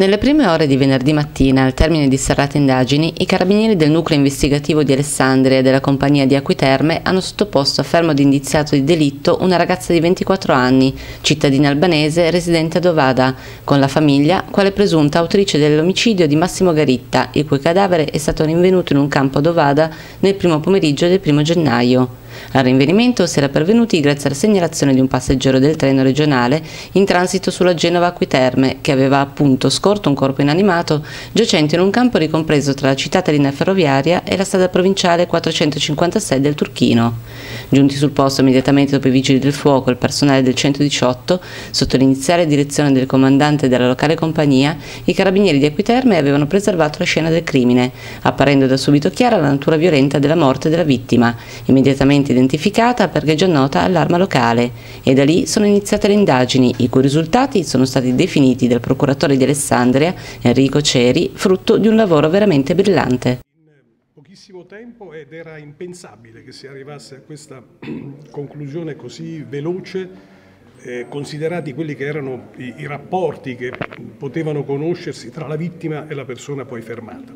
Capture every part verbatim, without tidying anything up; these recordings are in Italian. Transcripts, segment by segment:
Nelle prime ore di venerdì mattina, al termine di serrate indagini, i carabinieri del nucleo investigativo di Alessandria e della compagnia di Acquiterme hanno sottoposto a fermo di indiziato di delitto una ragazza di ventiquattro anni, cittadina albanese residente ad Ovada, con la famiglia quale presunta autrice dell'omicidio di Massimo Garitta, il cui cadavere è stato rinvenuto in un campo ad Ovada nel primo pomeriggio del primo gennaio. Al rinvenimento si era pervenuti grazie alla segnalazione di un passeggero del treno regionale in transito sulla Genova-Acquiterme che aveva appunto scorto un corpo inanimato giacente in un campo ricompreso tra la citata linea ferroviaria e la strada provinciale quattrocentocinquantasei del Turchino. Giunti sul posto immediatamente dopo i vigili del fuoco e il personale del centodiciotto, sotto l'iniziale direzione del comandante della locale compagnia, i carabinieri di Acquiterme avevano preservato la scena del crimine, apparendo da subito chiara la natura violenta della morte della vittima, immediatamente identificata perché già nota all'arma locale, e da lì sono iniziate le indagini, i cui risultati sono stati definiti dal procuratore di Alessandria, Enrico Ceri, frutto di un lavoro veramente brillante. In pochissimo tempo, ed era impensabile che si arrivasse a questa conclusione così veloce, eh, considerati quelli che erano i, i rapporti che potevano conoscersi tra la vittima e la persona poi fermata.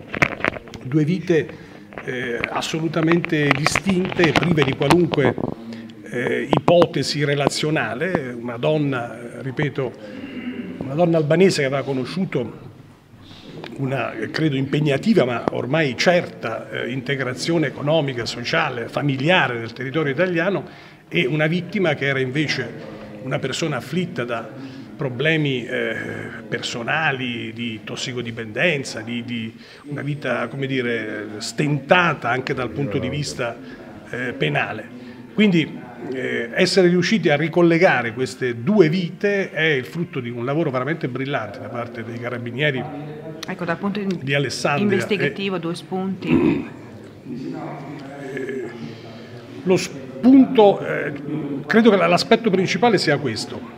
Due vite Eh, assolutamente distinte, prive di qualunque eh, ipotesi relazionale. Una donna, eh, ripeto, una donna albanese che aveva conosciuto una, credo impegnativa ma ormai certa eh, integrazione economica, sociale, familiare nel territorio italiano, e una vittima che era invece una persona afflitta da problemi eh, personali, di tossicodipendenza, di, di una vita, come dire, stentata anche dal punto di vista eh, penale. Quindi eh, essere riusciti a ricollegare queste due vite è il frutto di un lavoro veramente brillante da parte dei carabinieri, ecco, dal punto di, di Alessandria. Investigativo, e, due spunti. Eh, lo spunto, eh, credo che l'aspetto principale sia questo.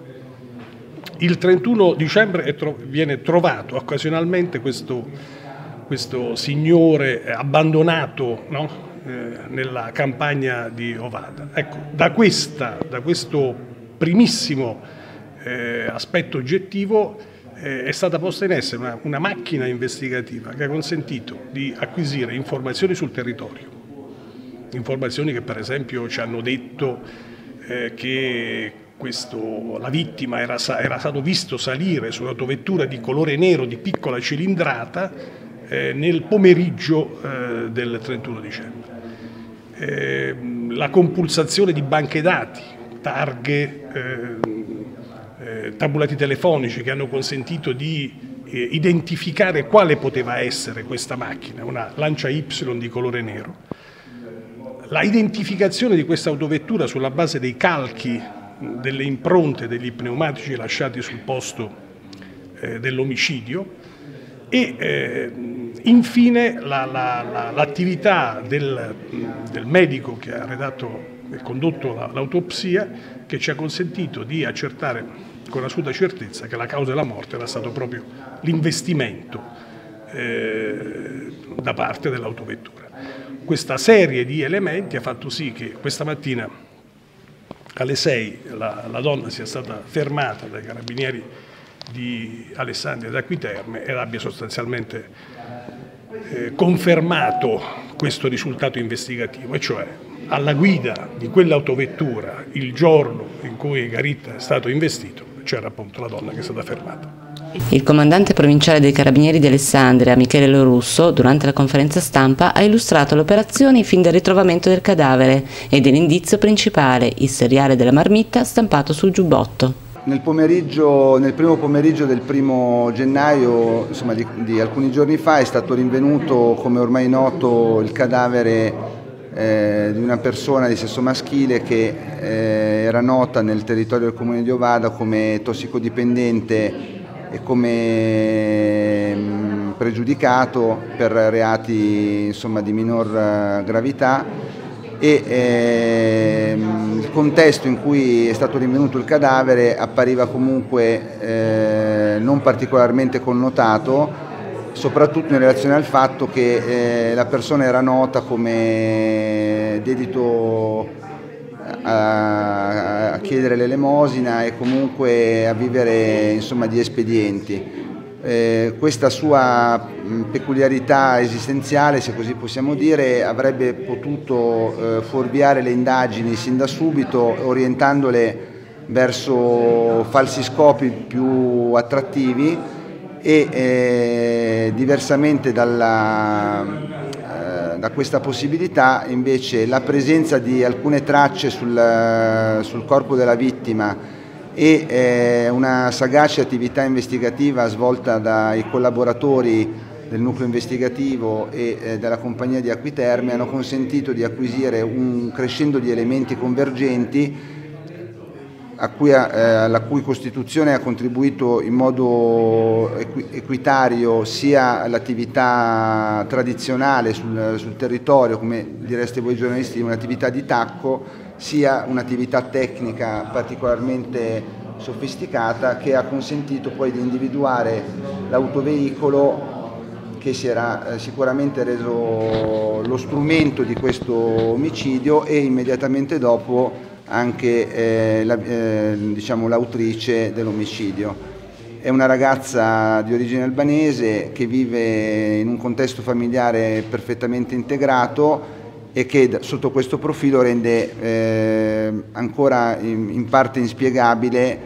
Il trentuno dicembre tro viene trovato occasionalmente questo, questo signore abbandonato, no? eh, nella campagna di Ovada. Ecco, da, questa, da questo primissimo eh, aspetto oggettivo eh, è stata posta in essere una, una macchina investigativa che ha consentito di acquisire informazioni sul territorio, informazioni che per esempio ci hanno detto eh, che Questo, la vittima era, era stato visto salire su un'autovettura di colore nero di piccola cilindrata eh, nel pomeriggio eh, del trentuno dicembre. Eh, la compulsazione di banche dati, targhe, eh, eh, tabulati telefonici che hanno consentito di eh, identificare quale poteva essere questa macchina, una Lancia Y di colore nero. La identificazione di questa autovettura sulla base dei calchi delle impronte degli pneumatici lasciati sul posto eh, dell'omicidio e eh, infine l'attività la, la, del, del medico che ha redatto e condotto l'autopsia, che ci ha consentito di accertare con assoluta certezza che la causa della morte era stato proprio l'investimento eh, da parte dell'autovettura. Questa serie di elementi ha fatto sì che questa mattina alle sei la, la donna sia stata fermata dai carabinieri di Alessandria ed Acquiterme ed abbia sostanzialmente eh, confermato questo risultato investigativo, e cioè alla guida di quell'autovettura il giorno in cui Garitta è stato investito c'era appunto la donna che è stata fermata. Il comandante provinciale dei Carabinieri di Alessandria, Michele Lorusso, durante la conferenza stampa ha illustrato le operazioni fin dal ritrovamento del cadavere e dell'indizio principale, il seriale della marmitta stampato sul giubbotto. Nel, pomeriggio, nel primo pomeriggio del primo gennaio, insomma di, di alcuni giorni fa, è stato rinvenuto, come ormai noto, il cadavere eh, di una persona di sesso maschile che eh, era nota nel territorio del comune di Ovada come tossicodipendente e come mh, pregiudicato per reati, insomma, di minor gravità, e ehm, il contesto in cui è stato rinvenuto il cadavere appariva comunque eh, non particolarmente connotato, soprattutto in relazione al fatto che eh, la persona era nota come dedito a, a chiedere l'elemosina e comunque a vivere, insomma, di espedienti. Eh, questa sua mh, peculiarità esistenziale, se così possiamo dire, avrebbe potuto eh, fuorviare le indagini sin da subito, orientandole verso falsi scopi più attrattivi e eh, diversamente dalla, eh, da questa possibilità, invece, la presenza di alcune tracce sul, sul corpo della vittima e eh, una sagace attività investigativa svolta dai collaboratori del nucleo investigativo e eh, della compagnia di Acquiterme hanno consentito di acquisire un crescendo di elementi convergenti a cui, eh, alla cui costituzione ha contribuito in modo equi equitario sia l'attività tradizionale sul, sul territorio, come direste voi giornalisti, un'attività di tacco, sia un'attività tecnica particolarmente sofisticata che ha consentito poi di individuare l'autoveicolo che si era eh, sicuramente reso lo strumento di questo omicidio e immediatamente dopo anche eh, la, eh, diciamo, l'autrice dell'omicidio. È una ragazza di origine albanese che vive in un contesto familiare perfettamente integrato e che sotto questo profilo rende eh, ancora in, in parte inspiegabile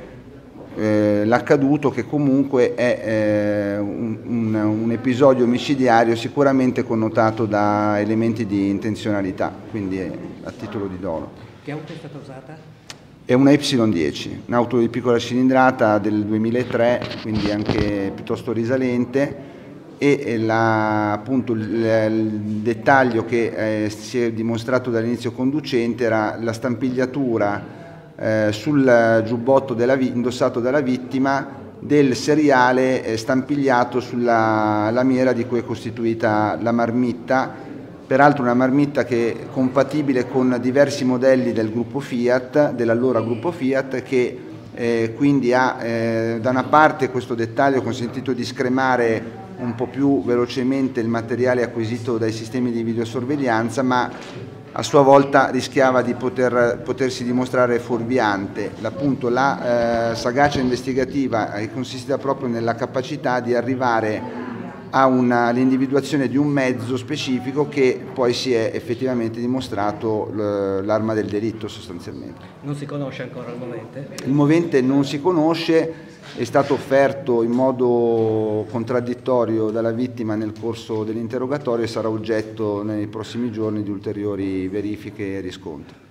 eh, l'accaduto, che comunque è eh, un, un, un episodio omicidiario sicuramente connotato da elementi di intenzionalità, quindi è a titolo di dolo. Che auto è stata usata? È una Y dieci, un'auto di piccola cilindrata del duemilatré, quindi anche piuttosto risalente, e la, appunto il, il dettaglio che eh, si è dimostrato dall'inizio conducente era la stampigliatura eh, sul giubbotto della, indossato dalla vittima del seriale eh, stampigliato sulla lamiera di cui è costituita la marmitta, peraltro una marmitta che è compatibile con diversi modelli del gruppo Fiat, dell'allora gruppo Fiat, che eh, quindi ha eh, da una parte questo dettaglio ha consentito di scremare un po' più velocemente il materiale acquisito dai sistemi di videosorveglianza, ma a sua volta rischiava di poter, potersi dimostrare fuorviante. Appunto, la eh, sagacia investigativa è consistita proprio nella capacità di arrivare all'individuazione di un mezzo specifico che poi si è effettivamente dimostrato l'arma del delitto sostanzialmente. Non si conosce ancora il movente? Il movente non si conosce, è stato offerto in modo contraddittorio dalla vittima nel corso dell'interrogatorio e sarà oggetto nei prossimi giorni di ulteriori verifiche e riscontri.